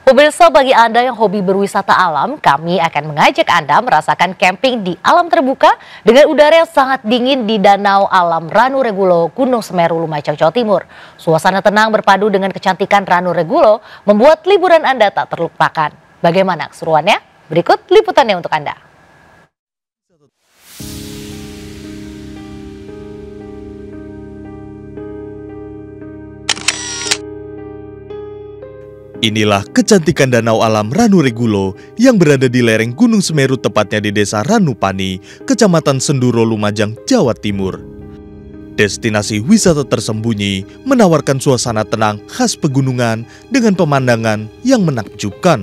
Pemirsa, bagi Anda yang hobi berwisata alam, kami akan mengajak Anda merasakan camping di alam terbuka dengan udara yang sangat dingin di Danau Alam Ranu Regulo, Gunung Semeru, Lumajang, Jawa Timur. Suasana tenang berpadu dengan kecantikan Ranu Regulo membuat liburan Anda tak terlupakan. Bagaimana keseruannya? Berikut liputannya untuk Anda. Inilah kecantikan Danau Alam Ranu Regulo yang berada di lereng Gunung Semeru, tepatnya di Desa Ranupani, Kecamatan Senduro, Lumajang, Jawa Timur. Destinasi wisata tersembunyi menawarkan suasana tenang khas pegunungan dengan pemandangan yang menakjubkan.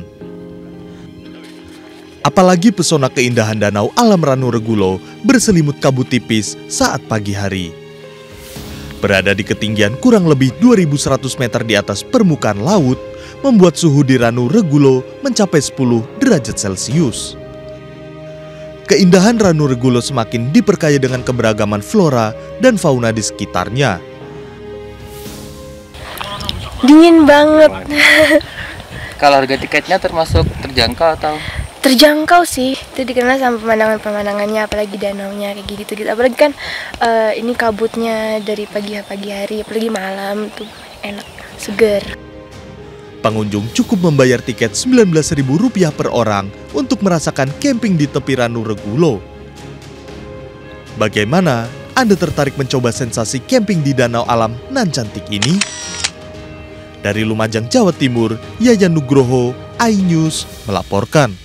Apalagi pesona keindahan Danau Alam Ranu Regulo berselimut kabut tipis saat pagi hari. Berada di ketinggian kurang lebih 2100 meter di atas permukaan laut, membuat suhu di Ranu Regulo mencapai 10 derajat Celcius. Keindahan Ranu Regulo semakin diperkaya dengan keberagaman flora dan fauna di sekitarnya. Dingin banget. Kalau harga tiketnya termasuk terjangkau atau? Terjangkau sih, itu dikenal sama pemandangannya, apalagi danaunya kayak gitu. Apalagi kan ini kabutnya dari pagi hari, apalagi malam tuh enak, seger. Pengunjung cukup membayar tiket Rp19.000 per orang untuk merasakan camping di tepi Ranu Regulo. Bagaimana? Anda tertarik mencoba sensasi camping di danau alam nan cantik ini? Dari Lumajang, Jawa Timur, Yayan Nugroho, iNews melaporkan.